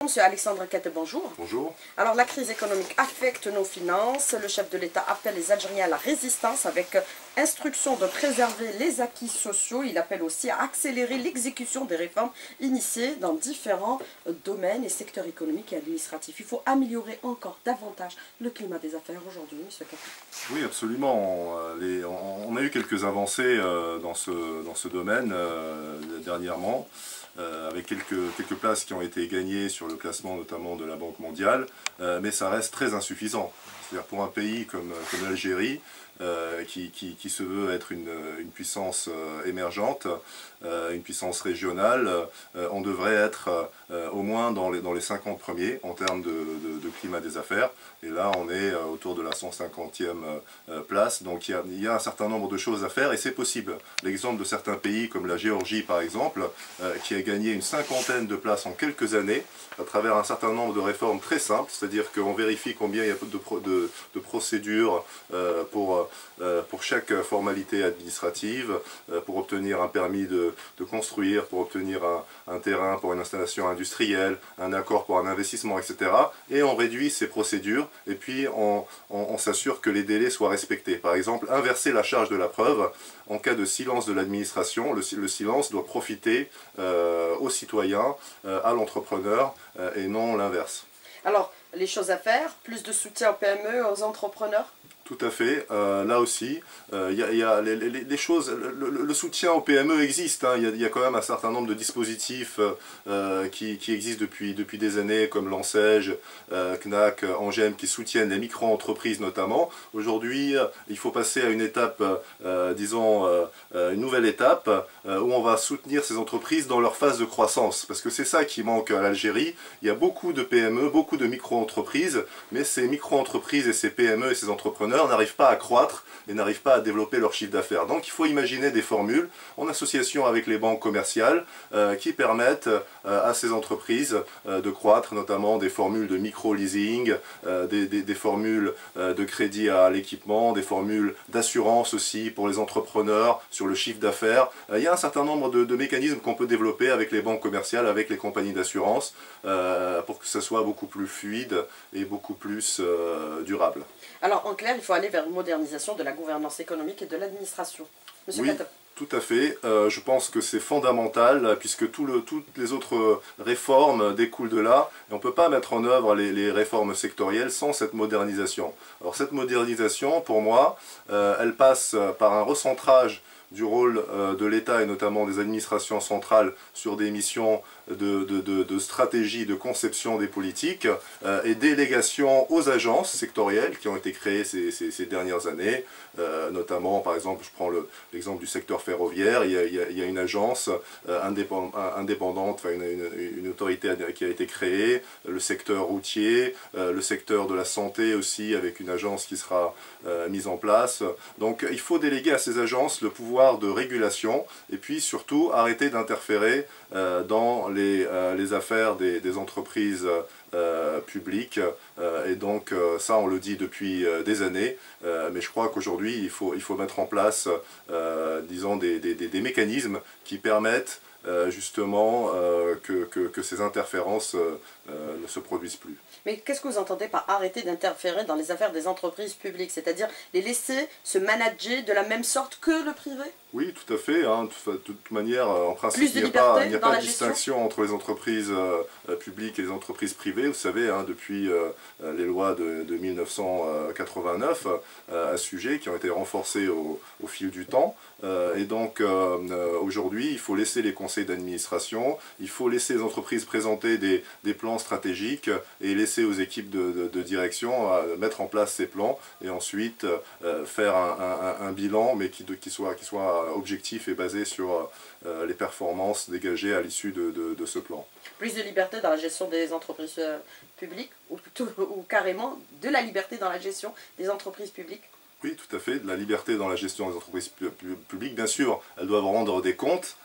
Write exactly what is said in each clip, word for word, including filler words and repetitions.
Monsieur Alexandre Kette, bonjour. Bonjour. Alors la crise économique affecte nos finances. Le chef de l'État appelle les Algériens à la résistance avec instruction de préserver les acquis sociaux. Il appelle aussi à accélérer l'exécution des réformes initiées dans différents domaines et secteurs économiques et administratifs. Il faut améliorer encore davantage le climat des affaires aujourd'hui, Monsieur Kette. Oui, absolument. On, les, on, on a eu quelques avancées euh, dans, ce, dans ce domaine euh, dernièrement. Euh, avec quelques, quelques places qui ont été gagnées sur le classement notamment de la Banque mondiale, euh, mais ça reste très insuffisant. C'est-à-dire pour un pays comme, comme l'Algérie, euh, qui, qui, qui se veut être une, une puissance euh, émergente, euh, une puissance régionale, euh, on devrait être euh, au moins dans les, dans les cinquante premiers en termes de, de, de climat des affaires. Et là, on est euh, autour de la cent cinquantième euh, place. Donc il y, a, il y a un certain nombre de choses à faire et c'est possible. L'exemple de certains pays comme la Géorgie, par exemple, euh, qui a gagné une cinquantaine de places en quelques années à travers un certain nombre de réformes très simples, c'est-à-dire qu'on vérifie combien il y a de, pro, de, de procédures euh, pour, euh, pour chaque formalité administrative, euh, pour obtenir un permis de, de construire, pour obtenir un, un terrain pour une installation industrielle, un accord pour un investissement, et cetera. Et on réduit ces procédures et puis on, on, on s'assure que les délais soient respectés. Par exemple, inverser la charge de la preuve. En cas de silence de l'administration, le, le silence doit profiter euh, aux citoyens, euh, à l'entrepreneur euh, et non l'inverse. Alors, les choses à faire, plus de soutien aux P M E, aux entrepreneurs? Tout à fait. Euh, là aussi, euh, y a, y a les, les, les choses, le, le, le soutien aux P M E existe. Hein. Il y, y a quand même un certain nombre de dispositifs euh, qui, qui existent depuis, depuis des années, comme l'ANSEJ, euh, C N A C, Angem, qui soutiennent les micro-entreprises notamment. Aujourd'hui, il faut passer à une étape, euh, disons, euh, une nouvelle étape, euh, où on va soutenir ces entreprises dans leur phase de croissance. Parce que c'est ça qui manque à l'Algérie. Il y a beaucoup de P M E, beaucoup de micro-entreprises, mais ces micro-entreprises et ces P M E et ces entrepreneurs n'arrivent pas à croître et n'arrivent pas à développer leur chiffre d'affaires. Donc il faut imaginer des formules en association avec les banques commerciales euh, qui permettent euh, à ces entreprises euh, de croître, notamment des formules de micro-leasing, euh, des, des, des formules euh, de crédit à l'équipement, des formules d'assurance aussi pour les entrepreneurs sur le chiffre d'affaires. Euh, il y a un certain nombre de, de mécanismes qu'on peut développer avec les banques commerciales, avec les compagnies d'assurance, euh, pour que ça soit beaucoup plus fluide et beaucoup plus euh, durable. Alors en clair, il faut aller vers une modernisation de la gouvernance économique et de l'administration. Monsieur Oui, Kette. tout à fait. Euh, je pense que c'est fondamental puisque tout le, toutes les autres réformes découlent de là. Et on ne peut pas mettre en œuvre les, les réformes sectorielles sans cette modernisation. Alors cette modernisation, pour moi, euh, elle passe par un recentrage du rôle euh, de l'État et notamment des administrations centrales sur des missions de, de, de, de stratégie, de conception des politiques euh, et délégation aux agences sectorielles qui ont été créées ces, ces, ces dernières années, euh, notamment par exemple, je prends l'exemple du secteur ferroviaire, il y a, il y a, il y a une agence euh, indépend, indépendante, enfin une, une, une autorité qui a été créée, le secteur routier, euh, le secteur de la santé aussi avec une agence qui sera euh, mise en place. Donc il faut déléguer à ces agences le pouvoir de régulation et puis surtout arrêter d'interférer euh, dans les, euh, les affaires des, des entreprises euh, publiques euh, et donc euh, ça on le dit depuis euh, des années euh, mais je crois qu'aujourd'hui il faut, il faut mettre en place euh, disons des, des, des mécanismes qui permettent Euh, justement euh, que, que, que ces interférences euh, euh, ne se produisent plus. Mais qu'est-ce que vous entendez par arrêter d'interférer dans les affaires des entreprises publiques? C'est-à-dire les laisser se manager de la même sorte que le privé? Oui, tout à fait. Hein. De toute manière, en principe, il n'y a pas, il n'y a pas de distinction entre les entreprises euh, publiques et les entreprises privées. Vous savez, hein, depuis euh, les lois de, de mille neuf cent quatre-vingt-neuf euh, à ce sujet, qui ont été renforcées au, au fil du temps. Euh, et donc, euh, aujourd'hui, il faut laisser les conseils d'administration, il faut laisser les entreprises présenter des, des plans stratégiques et laisser aux équipes de, de, de direction euh, mettre en place ces plans et ensuite euh, faire un, un, un bilan, mais qui, de, qui, soit, qui soit objectif et basé sur euh, les performances dégagées à l'issue de, de, de ce plan. Plus de liberté dans la gestion des entreprises euh, publiques ou, plutôt, ou carrément de la liberté dans la gestion des entreprises publiques? Oui, tout à fait, de la liberté dans la gestion des entreprises publiques. Bien sûr, elles doivent rendre des comptes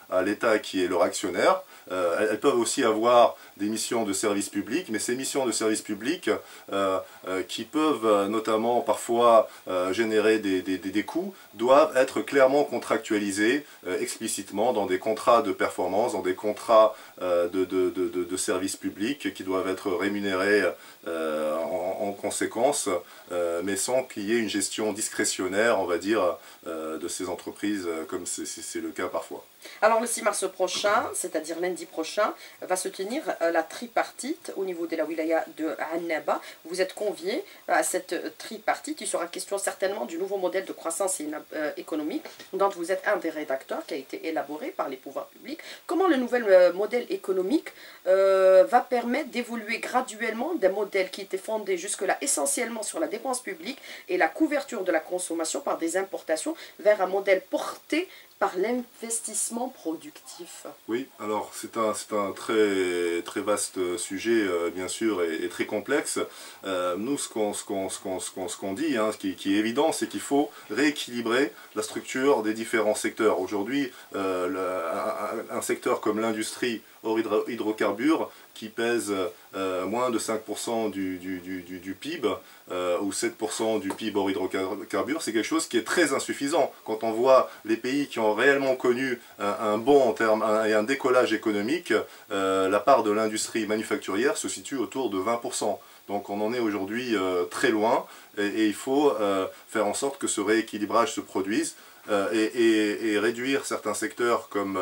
à l'État qui est leur actionnaire. Euh, elles, elles peuvent aussi avoir des missions de service public, mais ces missions de service public euh, euh, qui peuvent euh, notamment parfois euh, générer des, des, des, des coûts, doivent être clairement contractualisées euh, explicitement dans des contrats de performance, dans des contrats euh, de, de, de, de, de service public qui doivent être rémunérés euh, en, en conséquence, euh, mais sans qu'il y ait une gestion discrétionnaire, on va dire, euh, de ces entreprises, comme c'est le cas parfois. Alors le six mars prochain, c'est-à-dire lundi prochain, va se tenir la tripartite au niveau de la wilaya de Annaba. Vous êtes conviés à cette tripartite. Il sera question certainement du nouveau modèle de croissance économique dont vous êtes un des rédacteurs qui a été élaboré par les pouvoirs publics. Comment le nouvel modèle économique euh, va permettre d'évoluer graduellement d'un modèle qui était fondé jusque-là essentiellement sur la dépense publique et la couverture de la consommation par des importations vers un modèle porté par l'investissement productif? Oui, alors c'est un, c'est un très, très vaste sujet, euh, bien sûr, et, et très complexe. Euh, nous, ce qu'on ce qu'on, ce qu'on, ce qu'on, ce qu'on dit, hein, ce qui, qui est évident, c'est qu'il faut rééquilibrer la structure des différents secteurs. Aujourd'hui, euh, un, un secteur comme l'industrie hors hydro, hydrocarbures, qui pèse euh, moins de cinq pour cent du, du, du, du P I B, euh, ou sept pour cent du P I B hors hydrocarbures, c'est quelque chose qui est très insuffisant. Quand on voit les pays qui ont réellement connu un, un bond en termes un, et un décollage économique, euh, la part de l'industrie manufacturière se situe autour de vingt pour cent. Donc on en est aujourd'hui euh, très loin, et, et il faut euh, faire en sorte que ce rééquilibrage se produise. Euh, et, et, et réduire certains secteurs comme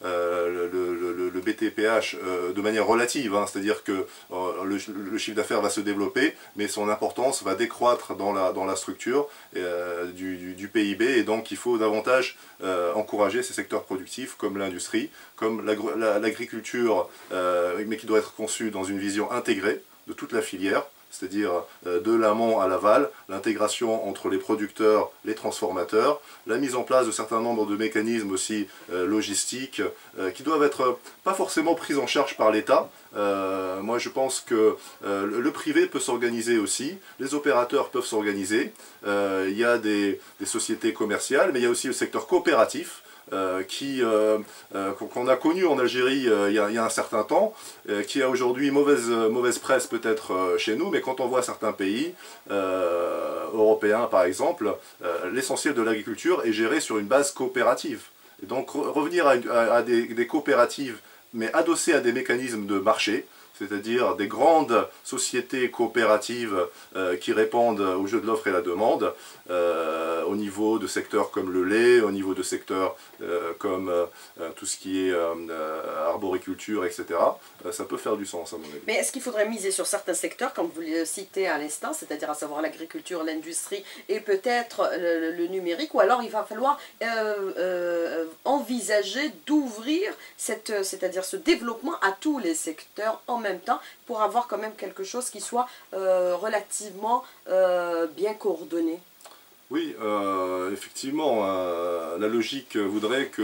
euh, le, le, le B T P H euh, de manière relative, hein, c'est-à-dire que euh, le, le chiffre d'affaires va se développer, mais son importance va décroître dans la, dans la structure euh, du, du, du P I B, et donc il faut davantage euh, encourager ces secteurs productifs comme l'industrie, comme l'agriculture, euh, mais qui doit être conçue dans une vision intégrée de toute la filière, c'est-à-dire de l'amont à l'aval, l'intégration entre les producteurs, les transformateurs, la mise en place de certains nombres de mécanismes aussi euh, logistiques euh, qui doivent être pas forcément pris en charge par l'État. Euh, moi je pense que euh, le privé peut s'organiser aussi, les opérateurs peuvent s'organiser, euh, il y a des, des sociétés commerciales, mais il y a aussi le secteur coopératif, Euh, qui euh, euh, qu'on a connu en Algérie euh, il, y a, il y a un certain temps, euh, qui a aujourd'hui mauvaise, mauvaise presse peut-être euh, chez nous, mais quand on voit certains pays euh, européens par exemple, euh, l'essentiel de l'agriculture est géré sur une base coopérative. Et donc re revenir à, à, à des, des coopératives, mais adossées à des mécanismes de marché, c'est-à-dire des grandes sociétés coopératives euh, qui répondent au jeu de l'offre et la demande, euh, au niveau de secteurs comme le lait, au niveau de secteurs euh, comme euh, tout ce qui est euh, arboriculture, et cetera. Euh, ça peut faire du sens à mon avis. Mais est-ce qu'il faudrait miser sur certains secteurs, comme vous le citez à l'instant, c'est-à-dire à savoir l'agriculture, l'industrie et peut-être le, le numérique, ou alors il va falloir euh, euh, envisager d'ouvrir c'est-à-dire ce développement à tous les secteurs en même temps pour avoir quand même quelque chose qui soit euh, relativement euh, bien coordonné? Oui, euh, effectivement, euh, la logique voudrait que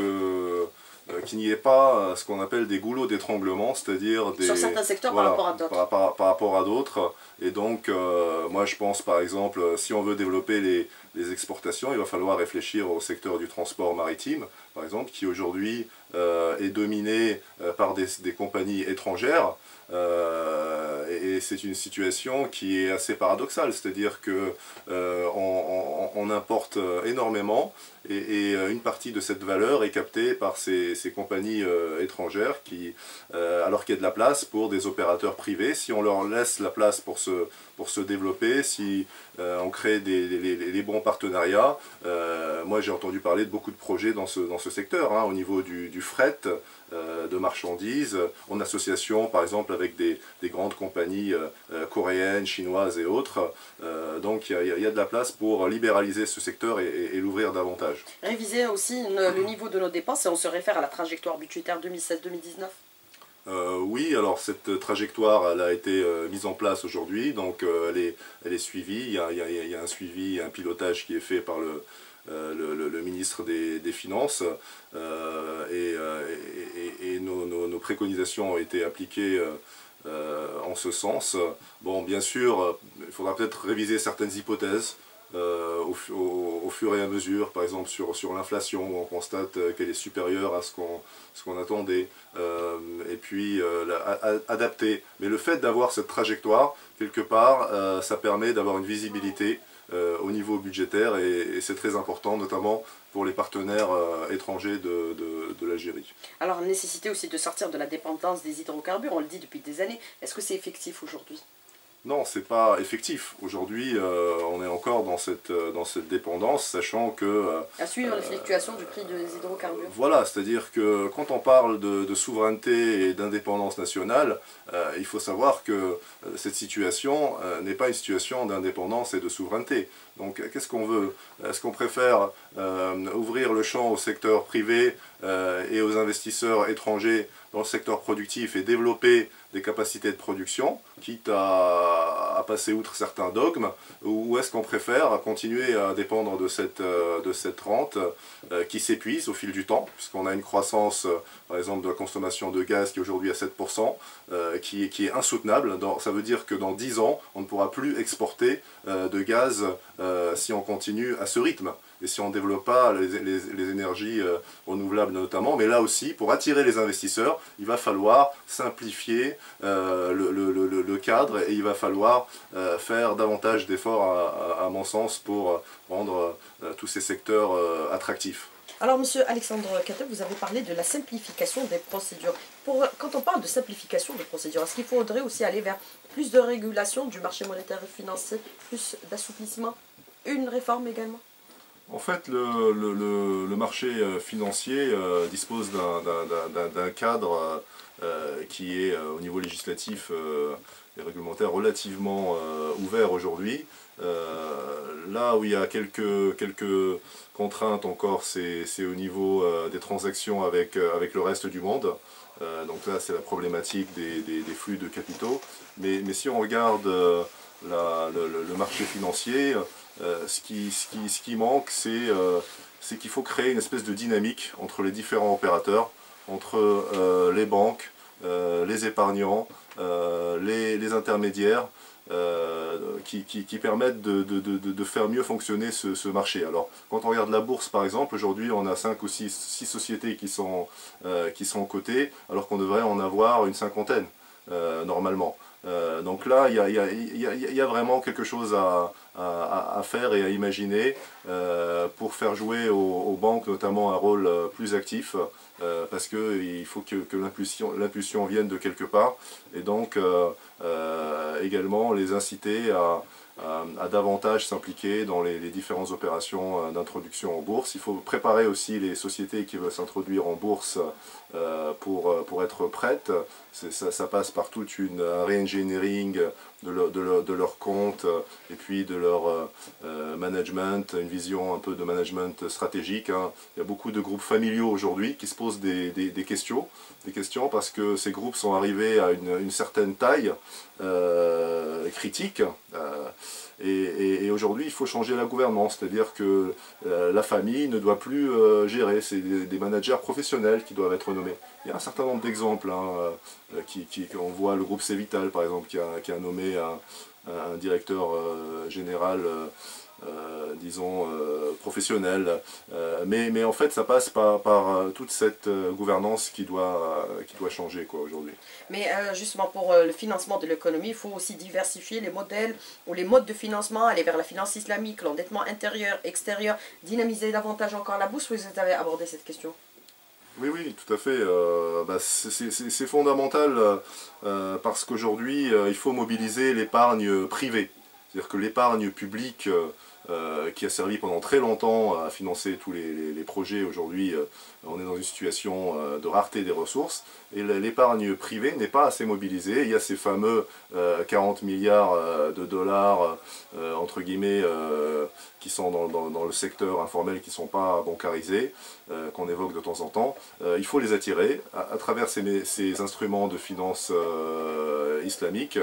euh, qu'il n'y ait pas euh, ce qu'on appelle des goulots d'étranglement, c'est-à-dire des... Sur certains secteurs voilà, par rapport à d'autres. Par, par, par rapport à d'autres. Et donc, euh, moi je pense par exemple, si on veut développer les, les exportations, il va falloir réfléchir au secteur du transport maritime, par exemple, qui aujourd'hui euh, est dominé euh, par des, des compagnies étrangères. Euh, et c'est une situation qui est assez paradoxale, c'est-à-dire que euh, on, on, on importe énormément et, et une partie de cette valeur est captée par ces, ces compagnies euh, étrangères qui, euh, alors qu'il y a de la place pour des opérateurs privés, si on leur laisse la place pour se, pour se développer, si euh, on crée des, les, les bons partenariats. Euh, moi j'ai entendu parler de beaucoup de projets dans ce, dans ce secteur, hein, au niveau du, du fret, euh, de marchandises, en association par exemple avec des, des grandes compagnies euh, coréennes, chinoises et autres. Euh, donc il y, y a de la place pour libéraliser ce secteur et, et, et l'ouvrir davantage. Réviser aussi une, le niveau de nos dépenses, et on se réfère à la trajectoire budgétaire deux mille seize deux mille dix-neuf. Euh, oui, alors cette trajectoire elle a été euh, mise en place aujourd'hui, donc euh, elle, est, elle est suivie, il y, a, il, y a, il y a un suivi, un pilotage qui est fait par le, euh, le, le, le ministre des, des Finances, euh, et, et, et nos, nos, nos préconisations ont été appliquées euh, euh, en ce sens. Bon, bien sûr, il faudra peut-être réviser certaines hypothèses. euh, au, au, au fur et à mesure, par exemple sur, sur l'inflation, où on constate qu'elle est supérieure à ce qu'on ce qu'on attendait, euh, et puis euh, la, a, adapter. Mais le fait d'avoir cette trajectoire, quelque part, euh, ça permet d'avoir une visibilité euh, au niveau budgétaire, et, et c'est très important, notamment pour les partenaires euh, étrangers de, de, de l'Algérie. Alors, nécessité aussi de sortir de la dépendance des hydrocarbures, on le dit depuis des années. Est-ce que c'est effectif aujourd'hui? Non, c'est pas effectif. Aujourd'hui, euh, on est encore dans cette, euh, dans cette dépendance, sachant que... Euh, à suivre euh, les fluctuations du prix des hydrocarbures. Voilà, c'est-à-dire que quand on parle de, de souveraineté et d'indépendance nationale, euh, il faut savoir que euh, cette situation euh, n'est pas une situation d'indépendance et de souveraineté. Donc qu'est-ce qu'on veut? Est-ce qu'on préfère euh, ouvrir le champ au secteur privé euh, et aux investisseurs étrangers dans le secteur productif et développer des capacités de production, quitte à, à passer outre certains dogmes, ou est-ce qu'on préfère continuer à dépendre de cette, de cette rente euh, qui s'épuise au fil du temps, puisqu'on a une croissance, euh, par exemple, de la consommation de gaz qui est aujourd'hui à sept pour cent, euh, qui, qui est insoutenable. Dans, ça veut dire que dans dix ans, on ne pourra plus exporter euh, de gaz euh, si on continue à ce rythme. Et si on ne développe pas les, les, les énergies euh, renouvelables notamment, mais là aussi, pour attirer les investisseurs, il va falloir simplifier euh, le, le, le, le cadre, et il va falloir euh, faire davantage d'efforts, à, à, à mon sens, pour rendre euh, tous ces secteurs euh, attractifs. Alors, monsieur Alexandre Kateb, vous avez parlé de la simplification des procédures. Pour, quand on parle de simplification des procédures, est-ce qu'il faudrait aussi aller vers plus de régulation du marché monétaire et financier, plus d'assouplissement, une réforme également? En fait, le, le, le, le marché financier euh, dispose d'un cadre euh, qui est euh, au niveau législatif euh, et réglementaire relativement euh, ouvert aujourd'hui. Euh, là où il y a quelques, quelques contraintes encore, c'est au niveau euh, des transactions avec, avec le reste du monde. Euh, donc là, c'est la problématique des, des, des flux de capitaux. Mais, mais si on regarde euh, la, le, le marché financier, Euh, ce, qui, ce, qui, ce qui manque, c'est euh, qu'il faut créer une espèce de dynamique entre les différents opérateurs, entre euh, les banques, euh, les épargnants, euh, les, les intermédiaires, euh, qui, qui, qui permettent de, de, de, de faire mieux fonctionner ce, ce marché. Alors, quand on regarde la bourse, par exemple, aujourd'hui, on a cinq ou six sociétés qui sont, euh, qui sont cotées, alors qu'on devrait en avoir une cinquantaine, euh, normalement. Euh, donc là, il y a, y, a, y, a, y a vraiment quelque chose à, à, à faire et à imaginer euh, pour faire jouer aux, aux banques notamment un rôle plus actif, euh, parce qu'il faut que, que l'impulsion vienne de quelque part, et donc euh, euh, également les inciter à, à, à davantage s'impliquer dans les, les différentes opérations d'introduction en bourse. Il faut préparer aussi les sociétés qui veulent s'introduire en bourse euh, pour, pour être prêtes. Ça, ça passe par toute une re-engineering de, leur, de, leur, de leur compte, et puis de leur euh, management, une vision un peu de management stratégique. Hein. Il y a beaucoup de groupes familiaux aujourd'hui qui se posent des, des, des questions, des questions parce que ces groupes sont arrivés à une, une certaine taille euh, critique. Euh, Et, et, et aujourd'hui, il faut changer la gouvernance, c'est-à-dire que euh, la famille ne doit plus euh, gérer, c'est des, des managers professionnels qui doivent être nommés. Il y a un certain nombre d'exemples, hein, euh, qui, qui, on voit le groupe Cévital, par exemple, qui a, qui a nommé un, un directeur euh, général, euh, euh, disons, euh, professionnel. Euh, mais, mais en fait, ça passe par, par euh, toute cette euh, gouvernance qui doit, euh, qui doit changer aujourd'hui. Mais euh, justement, pour euh, le financement de l'économie, il faut aussi diversifier les modèles ou les modes de financement, aller vers la finance islamique, l'endettement intérieur, extérieur, dynamiser davantage encore la bourse. Vous avez abordé cette question? Oui, oui, tout à fait. Euh, bah, c'est fondamental euh, parce qu'aujourd'hui, euh, il faut mobiliser l'épargne privée. C'est-à-dire que l'épargne publique euh, qui a servi pendant très longtemps à financer tous les, les, les projets, aujourd'hui, euh, on est dans une situation euh, de rareté des ressources. Et l'épargne privée n'est pas assez mobilisée. Il y a ces fameux euh, quarante milliards euh, de dollars, euh, entre guillemets, euh, qui sont dans, dans, dans le secteur informel, qui ne sont pas bancarisés, euh, qu'on évoque de temps en temps. Euh, il faut les attirer à, à travers ces, ces instruments de finance euh, islamique,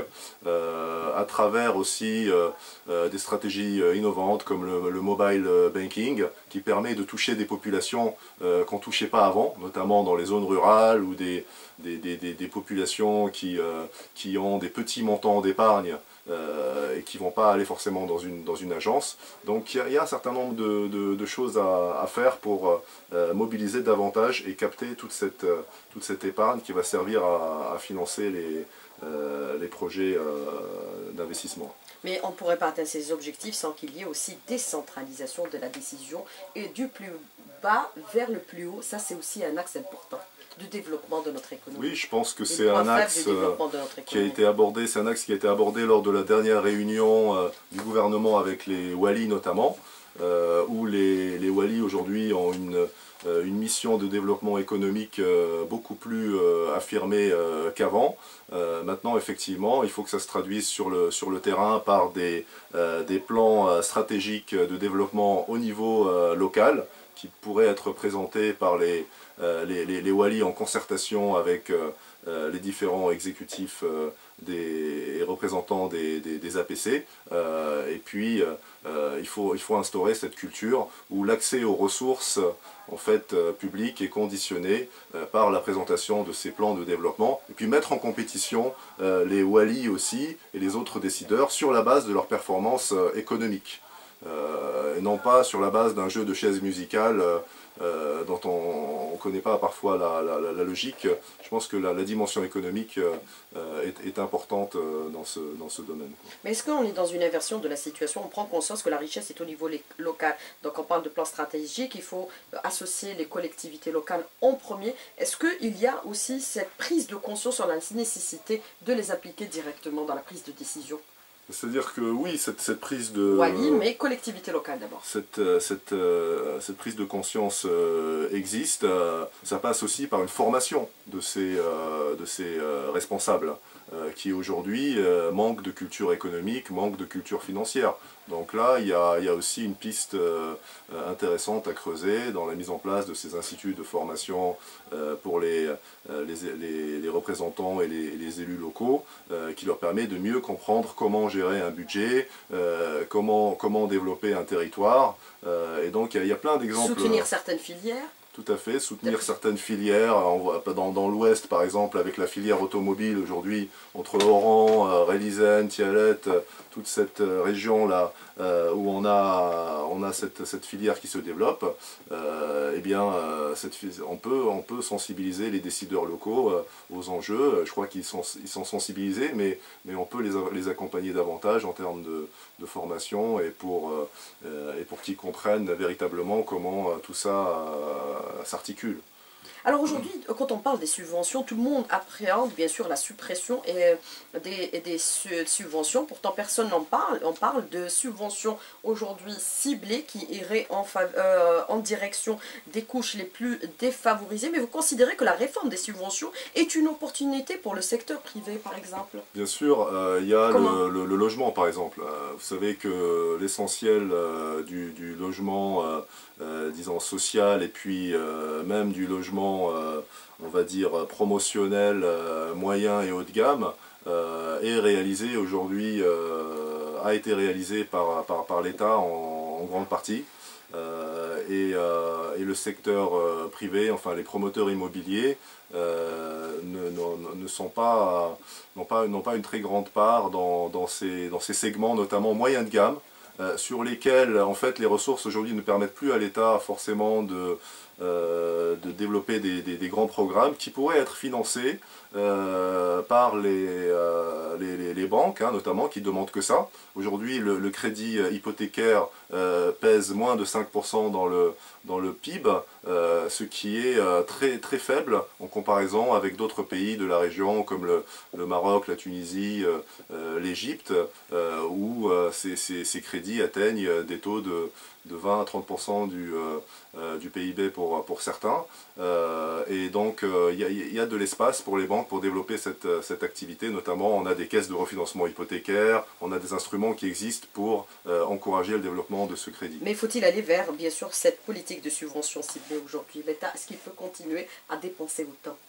euh, à travers aussi euh, euh, des stratégies innovantes comme le, le mobile banking, qui permet de toucher des populations euh, qu'on ne touchait pas avant, notamment dans les zones rurales ou des, des, des, des, des populations qui, euh, qui ont des petits montants d'épargne euh, et qui ne vont pas aller forcément dans une, dans une agence. Donc il y, y a un certain nombre de, de, de choses à, à faire pour euh, mobiliser davantage et capter toute cette, euh, toute cette épargne qui va servir à, à financer les, euh, les projets euh, d'investissement. Mais on ne pourrait pas atteindre ces objectifs sans qu'il y ait aussi décentralisation de la décision et du plus bas vers le plus haut. Ça, c'est aussi un axe important du développement de notre économie. Oui, je pense que c'est un axe euh, qui a économie. été abordé, c'est un axe qui a été abordé lors de la dernière réunion euh, du gouvernement avec les Wali notamment, euh, où les, les Wali aujourd'hui ont une, euh, une mission de développement économique euh, beaucoup plus euh, affirmée euh, qu'avant. Euh, maintenant, effectivement, il faut que ça se traduise sur le, sur le terrain par des, euh, des plans euh, stratégiques de développement au niveau euh, local, qui pourraient être présentés par les, euh, les, les, les Wali en concertation avec euh, euh, les différents exécutifs euh, des, et représentants des, des, des A P C. Euh, et puis, euh, il, faut, il faut instaurer cette culture où l'accès aux ressources en fait, euh, publiques est conditionné euh, par la présentation de ces plans de développement. Et puis mettre en compétition euh, les Wali aussi et les autres décideurs sur la base de leurs performances euh, économiques. Euh, et non pas sur la base d'un jeu de chaises musicales euh, euh, dont on ne connaît pas parfois la, la, la logique. Je pense que la, la dimension économique euh, est, est importante euh, dans, ce, dans ce domaine. Mais est-ce qu'on est dans une inversion de la situation? On prend conscience que la richesse est au niveau local. Donc on parle de plan stratégique, il faut associer les collectivités locales en premier. Est-ce qu'il y a aussi cette prise de conscience sur la nécessité de les appliquer directement dans la prise de décision? C'est-à-dire que oui, cette, cette prise de... Wali, mais collectivité locale d'abord. Cette, cette, cette prise de conscience existe. Ça passe aussi par une formation de ces, de ces responsables qui aujourd'hui manquent de culture économique, manquent de culture financière. Donc là, il y a, il y a aussi une piste intéressante à creuser dans la mise en place de ces instituts de formation pour les, les, les, les représentants et les, les élus locaux, qui leur permet de mieux comprendre comment gérer un budget, comment, comment développer un territoire. Et donc il y a, il y a plein d'exemples. Soutenir certaines filières. Tout à fait, soutenir certaines filières, dans, dans l'Ouest par exemple avec la filière automobile aujourd'hui, entre Oran, euh, Relisen, Tialet, euh, toute cette euh, région-là euh, où on a, on a cette, cette filière qui se développe, euh, eh bien euh, cette, on, peut, on peut sensibiliser les décideurs locaux euh, aux enjeux. Je crois qu'ils sont, ils sont sensibilisés, mais, mais on peut les, les accompagner davantage en termes de, de formation et pour, euh, et pour qu'ils comprennent véritablement comment euh, tout ça euh, s'articule. Alors aujourd'hui, quand on parle des subventions, tout le monde appréhende bien sûr la suppression et des, et des subventions. Pourtant, personne n'en parle. On parle de subventions aujourd'hui ciblées qui iraient en, euh, en direction des couches les plus défavorisées. Mais vous considérez que la réforme des subventions est une opportunité pour le secteur privé, par exemple? Bien sûr, euh, il y a le, le, le logement, par exemple. Euh, vous savez que l'essentiel euh, du, du logement, euh, euh, disons, social, et puis euh, même du logement Euh, on va dire promotionnel, euh, moyen et haut de gamme, euh, est réalisé aujourd'hui, euh, a été réalisé par, par, par l'État en, en grande partie. Euh, et, euh, et le secteur euh, privé, enfin les promoteurs immobiliers, euh, ne, ne, ne sont pas, n'ont pas, n'ont pas une très grande part dans, dans, ces, dans ces segments, notamment moyen de gamme, euh, sur lesquels en fait les ressources aujourd'hui ne permettent plus à l'État forcément de Euh, de développer des, des, des grands programmes qui pourraient être financés euh, par les, euh, les, les, les banques, hein, notamment, qui ne demandent que ça. Aujourd'hui, le, le crédit hypothécaire euh, pèse moins de cinq pour cent dans le, dans le P I B, euh, ce qui est euh, très, très faible en comparaison avec d'autres pays de la région, comme le, le Maroc, la Tunisie, euh, euh, l'Égypte, euh, où euh, ces, ces, ces crédits atteignent des taux de, de vingt à trente pour cent du, euh, euh, du P I B pour, pour certains. Euh, et donc, il euh, y, y a de l'espace pour les banques pour développer cette, cette activité. Notamment, on a des caisses de refinancement hypothécaire, on a des instruments qui existent pour euh, encourager le développement de ce crédit. Mais faut-il aller vers, bien sûr, cette politique de subvention ciblée aujourd'hui? L'État, est-ce qu'il peut continuer à dépenser autant?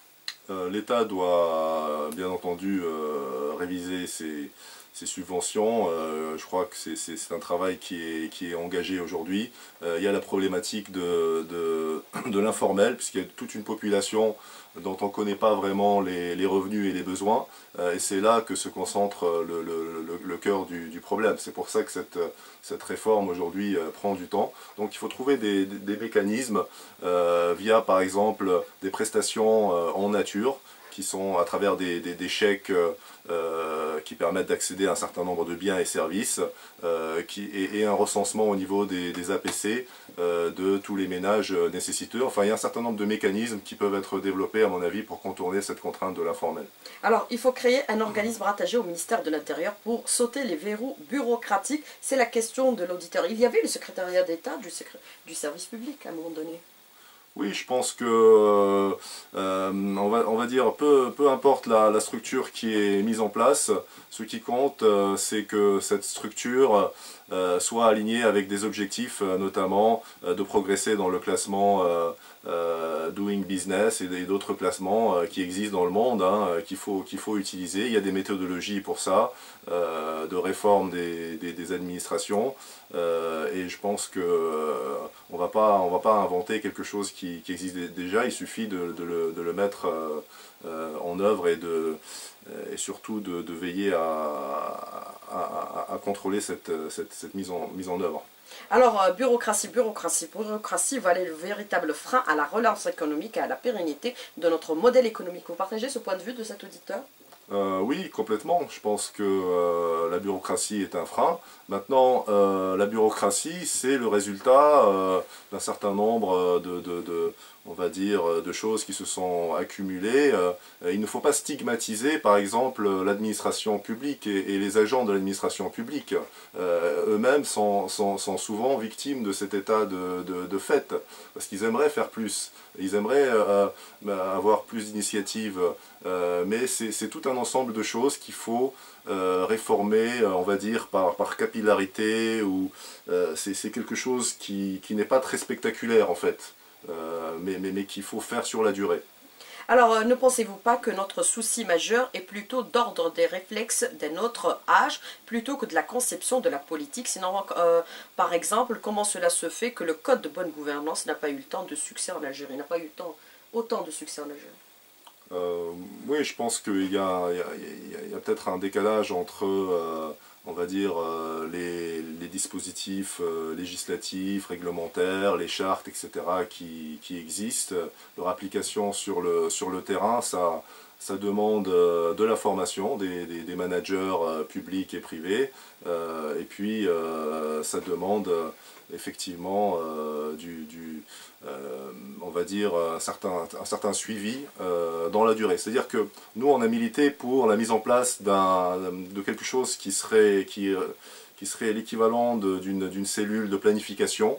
Euh, L'État doit bien entendu euh, réviser ses, ses subventions. Euh, je crois que c'est un travail qui est, qui est engagé aujourd'hui. Euh, il y a la problématique de, de, de l'informel, puisqu'il y a toute une population dont on ne connaît pas vraiment les, les revenus et les besoins. Euh, et c'est là que se concentre le, le, le, le cœur du, du problème. C'est pour ça que cette, cette réforme aujourd'hui euh, prend du temps. Donc il faut trouver des, des, des mécanismes euh, via par exemple des prestations euh, en nature, qui sont à travers des, des, des chèques euh, qui permettent d'accéder à un certain nombre de biens et services, euh, qui, et, et un recensement au niveau des, des A P C euh, de tous les ménages nécessiteux. Enfin, il y a un certain nombre de mécanismes qui peuvent être développés, à mon avis, pour contourner cette contrainte de l'informel. Alors, il faut créer un organisme rattaché au ministère de l'Intérieur pour sauter les verrous bureaucratiques. C'est la question de l'auditeur. Il y avait le secrétariat d'État du, du service public à un moment donné. Oui, je pense que, euh, on, va, on va dire, peu, peu importe la, la structure qui est mise en place, ce qui compte, euh, c'est que cette structure euh, soit alignée avec des objectifs, euh, notamment euh, de progresser dans le classement euh, euh, Doing Business et d'autres classements euh, qui existent dans le monde, hein, qu'il faut, qu'il faut utiliser. Il y a des méthodologies pour ça, euh, de réforme des, des, des administrations, euh, et je pense que euh, on va pas, on va pas inventer quelque chose qui, qui existe déjà. Il suffit de, de, le, de le mettre euh, euh, en œuvre et, de, et surtout de, de veiller à, à, à, à contrôler cette, cette, cette mise, en, mise en œuvre. Alors, euh, bureaucratie, bureaucratie, bureaucratie, voilà le véritable frein à la relance économique et à la pérennité de notre modèle économique. Vous partagez ce point de vue de cet auditeur ? Euh, oui, complètement. Je pense que euh, la bureaucratie est un frein. Maintenant, euh, la bureaucratie, c'est le résultat euh, d'un certain nombre de, de, de, on va dire, de choses qui se sont accumulées. Euh, il ne faut pas stigmatiser, par exemple, l'administration publique et, et les agents de l'administration publique. Euh, Eux-mêmes sont, sont, sont souvent victimes de cet état de, de, de fait, parce qu'ils aimeraient faire plus. Ils aimeraient euh, avoir plus d'initiatives, euh, mais c'est tout un ensemble de choses qu'il faut euh, réformer, on va dire, par, par capillarité, ou euh, c'est quelque chose qui, qui n'est pas très spectaculaire en fait, euh, mais, mais, mais qu'il faut faire sur la durée. Alors, euh, ne pensez-vous pas que notre souci majeur est plutôt d'ordre des réflexes d'un autre âge, plutôt que de la conception de la politique? Sinon, euh, par exemple, comment cela se fait que le Code de bonne gouvernance n'a pas eu le temps de succès en Algérie, n'a pas eu le temps, autant de succès en Algérie? Euh, oui, je pense qu'il y a, a, a, a peut-être un décalage entre, euh, on va dire, euh, les, les dispositifs euh, législatifs, réglementaires, les chartes, et cetera qui, qui existent. Leur application sur le, sur le terrain, ça, ça demande euh, de la formation des, des, des managers euh, publics et privés, euh, et puis euh, ça demande euh, effectivement euh, du... du Euh, on va dire, un certain, un certain suivi euh, dans la durée. C'est-à-dire que nous, on a milité pour la mise en place de quelque chose qui serait, qui, qui serait l'équivalent d'une cellule de planification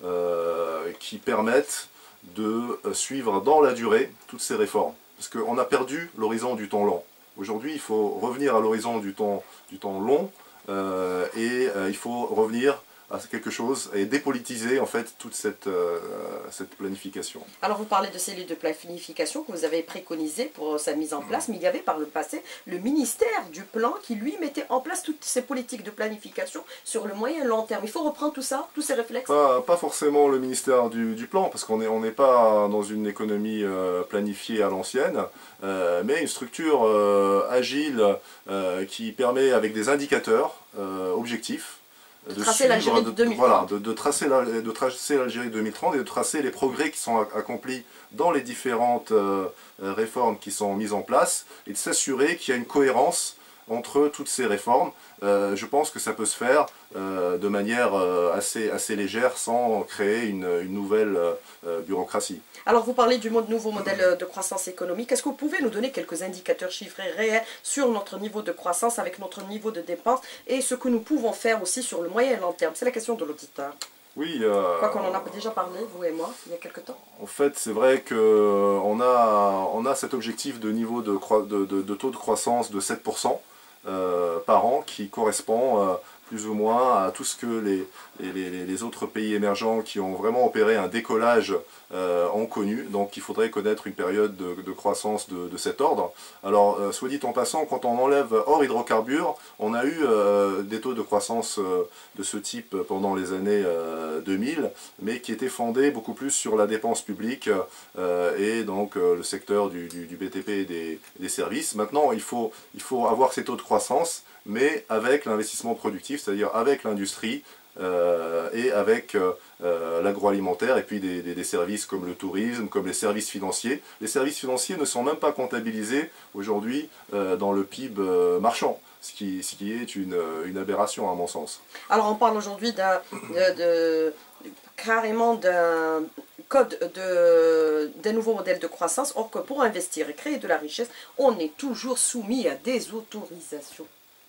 euh, qui permette de suivre dans la durée toutes ces réformes. Parce qu'on a perdu l'horizon du temps long. Aujourd'hui, il faut revenir à l'horizon du temps, du temps long euh, et euh, il faut revenir à quelque chose et dépolitiser en fait toute cette, euh, cette planification. Alors vous parlez de cellules de planification que vous avez préconisées pour sa mise en place, mais il y avait par le passé le ministère du Plan qui lui mettait en place toutes ces politiques de planification sur le moyen et long terme. Il faut reprendre tout ça, tous ces réflexes? Pas, pas forcément le ministère du, du Plan, parce qu'on n'est on n'est pas dans une économie euh, planifiée à l'ancienne, euh, mais une structure euh, agile euh, qui permet avec des indicateurs euh, objectifs de, de tracer l'Algérie de deux mille trente. Voilà, de, de tracer l'Algérie deux mille trente et de tracer les progrès qui sont accomplis dans les différentes euh, réformes qui sont mises en place et de s'assurer qu'il y a une cohérence entre toutes ces réformes. Euh, je pense que ça peut se faire euh, de manière euh, assez, assez légère sans créer une, une nouvelle euh, bureaucratie. Alors vous parlez du nouveau modèle de croissance économique. Est-ce que vous pouvez nous donner quelques indicateurs chiffrés réels sur notre niveau de croissance avec notre niveau de dépenses et ce que nous pouvons faire aussi sur le moyen et long terme? C'est la question de l'auditeur. Oui. Euh, Quoi qu'on en a déjà parlé, vous et moi, il y a quelques temps. En fait, c'est vrai qu'on a, on a cet objectif de niveau de, de, de, de taux de croissance de sept pour cent. Euh, par an qui correspond euh, plus ou moins à tout ce que les, les, les, les autres pays émergents qui ont vraiment opéré un décollage euh, ont connu. Donc il faudrait connaître une période de, de croissance de, de cet ordre. Alors, euh, soit dit en passant, quand on enlève hors hydrocarbures, on a eu euh, des taux de croissance euh, de ce type pendant les années euh, deux mille, mais qui étaient fondés beaucoup plus sur la dépense publique euh, et donc euh, le secteur du, du, du B T P et des, des services. Maintenant, il faut, il faut avoir ces taux de croissance, mais avec l'investissement productif, c'est-à-dire avec l'industrie euh, et avec euh, euh, l'agroalimentaire, et puis des, des, des services comme le tourisme, comme les services financiers. Les services financiers ne sont même pas comptabilisés aujourd'hui euh, dans le P I B euh, marchand, ce qui, ce qui est une, une aberration à mon sens. Alors on parle aujourd'hui d'un, de, de, carrément d'un code de, des nouveaux modèles de croissance, or que pour investir et créer de la richesse, on est toujours soumis à des autorisations.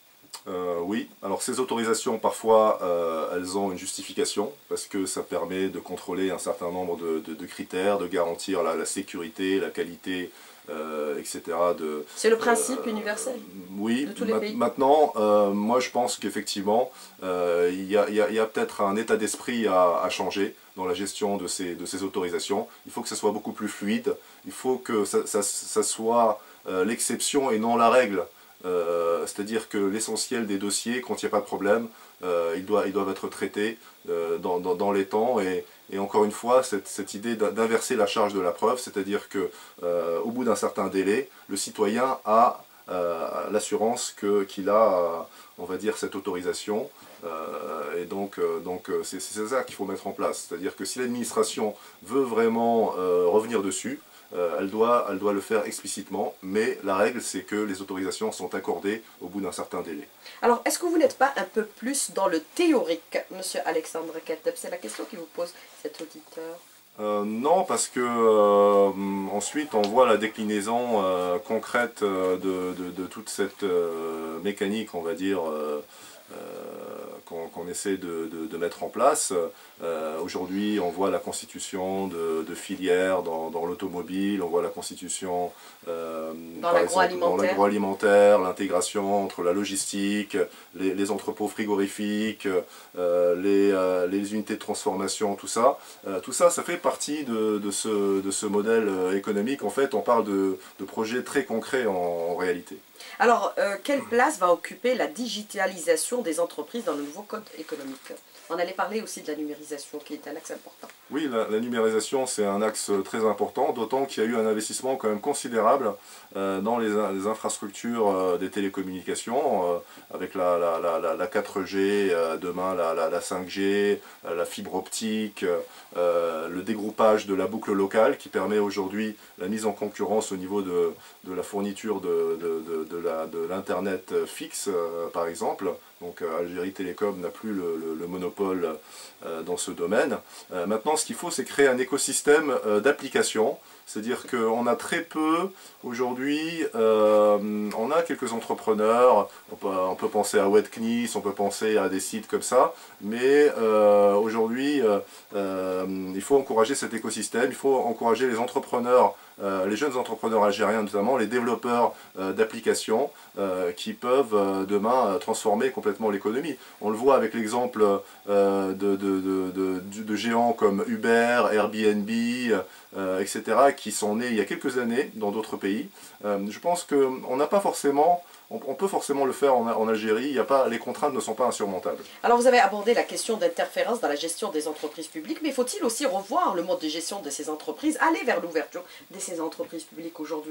Euh, oui, alors ces autorisations, parfois, euh, elles ont une justification, parce que ça permet de contrôler un certain nombre de, de, de critères, de garantir la, la sécurité, la qualité, euh, et cetera. C'est le principe euh, universel oui, de tous les ma pays. Maintenant, euh, moi je pense qu'effectivement, euh, il y a, y a, y a peut-être un état d'esprit à, à changer dans la gestion de ces, de ces autorisations. Il faut que ça soit beaucoup plus fluide, il faut que ça, ça, ça soit euh, l'exception et non la règle. Euh, c'est-à-dire que l'essentiel des dossiers, quand il n'y a pas de problème, euh, ils, doivent, ils doivent être traités euh, dans, dans, dans les temps. Et, et encore une fois, cette, cette idée d'inverser la charge de la preuve, c'est-à-dire que euh, au bout d'un certain délai, le citoyen a euh, l'assurance que, qu'il a, euh, on va dire, cette autorisation. Euh, et donc, euh, donc c'est, c'est ça qu'il faut mettre en place. C'est-à-dire que si l'administration veut vraiment euh, revenir dessus, Euh, elle, doit, elle doit le faire explicitement, mais la règle c'est que les autorisations sont accordées au bout d'un certain délai. Alors, est-ce que vous n'êtes pas un peu plus dans le théorique, monsieur Alexandre Kateb? C'est la question qui vous pose cet auditeur. Euh, non, parce que euh, ensuite on voit la déclinaison euh, concrète de, de, de toute cette euh, mécanique, on va dire, euh, euh, qu'on qu'on essaie de, de, de mettre en place. Euh, Aujourd'hui, on voit la constitution de, de filières dans, dans l'automobile, on voit la constitution euh, dans l'agroalimentaire, l'intégration entre la logistique, les, les entrepôts frigorifiques, euh, les, euh, les unités de transformation, tout ça. Euh, tout ça, ça fait partie de, de, ce, de ce modèle économique. En fait, on parle de, de projets très concrets en, en réalité. Alors, euh, quelle place va occuper la digitalisation des entreprises dans le nouveau code économique? On allait parler aussi de la numérisation, qui est un axe important. Oui, la, la numérisation, c'est un axe très important, d'autant qu'il y a eu un investissement quand même considérable euh, dans les, les infrastructures euh, des télécommunications, euh, avec la, la, la, la quatre G, euh, demain la, la, la cinq G, euh, la fibre optique, euh, le dégroupage de la boucle locale, qui permet aujourd'hui la mise en concurrence au niveau de, de la fourniture de, de, de, de l'Internet fixe, euh, par exemple. Donc euh, Algérie Télécom n'a plus le, le, le monopole euh, dans ce domaine. Euh, maintenant, ce qu'il faut, c'est créer un écosystème euh, d'applications. C'est-à-dire qu'on a très peu, aujourd'hui, euh, on a quelques entrepreneurs, on peut, on peut penser à Webknis, on peut penser à des sites comme ça, mais euh, aujourd'hui, euh, euh, il faut encourager cet écosystème, il faut encourager les entrepreneurs, euh, les jeunes entrepreneurs algériens notamment, les développeurs euh, d'applications euh, qui peuvent euh, demain transformer complètement l'économie. On le voit avec l'exemple euh, de, de, de, de, de géants comme Uber, Airbnb, euh, et cetera, qui sont nés il y a quelques années dans d'autres pays. Euh, je pense qu'on n'a pas forcément, on, on peut forcément le faire en, en Algérie, il y a pas, les contraintes ne sont pas insurmontables. Alors vous avez abordé la question d'interférence dans la gestion des entreprises publiques, mais faut-il aussi revoir le mode de gestion de ces entreprises, aller vers l'ouverture de ces entreprises publiques aujourd'hui?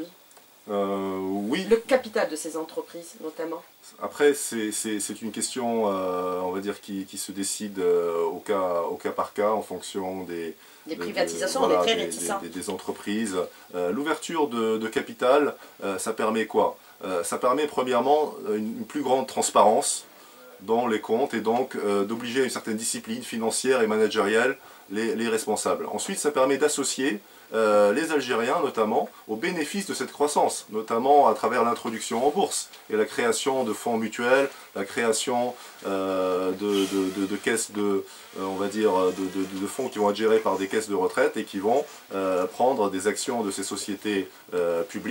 Euh, oui. Le capital de ces entreprises, notamment. Après, c'est une question, euh, on va dire, qui, qui se décide euh, au, cas, au cas par cas, en fonction des... Des privatisations, de, de, on voilà, est très réticents. Des, des, des entreprises. Euh, L'ouverture de, de capital, euh, ça permet quoi? euh, Ça permet premièrement une, une plus grande transparence dans les comptes et donc euh, d'obliger à une certaine discipline financière et managériale les, les responsables. Ensuite, ça permet d'associer euh, les Algériens notamment aux bénéfices de cette croissance, notamment à travers l'introduction en bourse et la création de fonds mutuels, la création euh, de, de, de, de caisses de, euh, on va dire, de, de, de fonds qui vont être gérés par des caisses de retraite et qui vont euh, prendre des actions de ces sociétés euh, publiques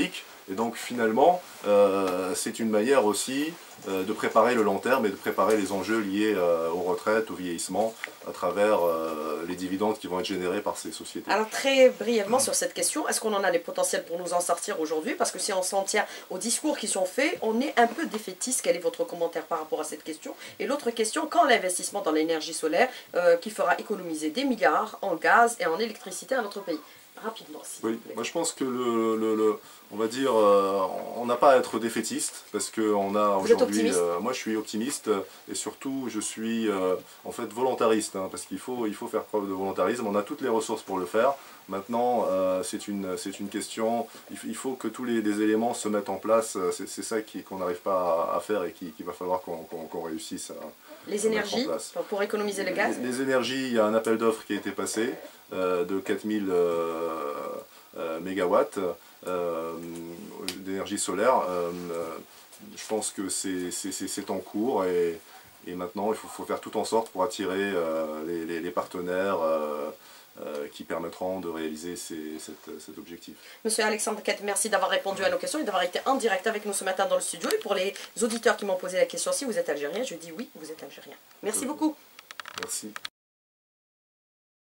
Et donc finalement, euh, c'est une manière aussi euh, de préparer le long terme et de préparer les enjeux liés euh, aux retraites, au vieillissement, à travers euh, les dividendes qui vont être générés par ces sociétés. Alors très brièvement sur cette question, est-ce qu'on en a les potentiels pour nous en sortir aujourd'hui? Parce que si on s'en tient aux discours qui sont faits, on est un peu défaitiste. Quel est votre commentaire par rapport à cette question? Et l'autre question, quand l'investissement dans l'énergie solaire euh, qui fera économiser des milliards en gaz et en électricité à notre pays? Rapidement, s'il Oui, vous plaît. moi je pense que le, le, le on va dire, euh, on n'a pas à être défaitiste parce que on a aujourd'hui. Euh, moi, je suis optimiste et surtout, je suis euh, en fait volontariste hein, parce qu'il faut, il faut faire preuve de volontarisme. On a toutes les ressources pour le faire. Maintenant, euh, c'est une, c'est une question. Il faut que tous les, les éléments se mettent en place. C'est ça qu'on n'arrive pas à, à faire et qu'il qui va falloir qu'on qu'on, qu'on réussisse à. Les énergies, pour économiser le gaz. Les, les énergies, il y a un appel d'offres qui a été passé euh, de quatre mille euh, euh, mégawatts euh, d'énergie solaire. Euh, je pense que c'est en cours et, et maintenant il faut, faut faire tout en sorte pour attirer euh, les, les, les partenaires euh, euh, qui permettront de réaliser ces, cet, cet objectif. Monsieur Alexandre Quette, merci d'avoir répondu à nos questions et d'avoir été en direct avec nous ce matin dans le studio. Et pour les auditeurs qui m'ont posé la question, si vous êtes algérien, je dis oui, vous êtes algérien. Merci beaucoup. Merci.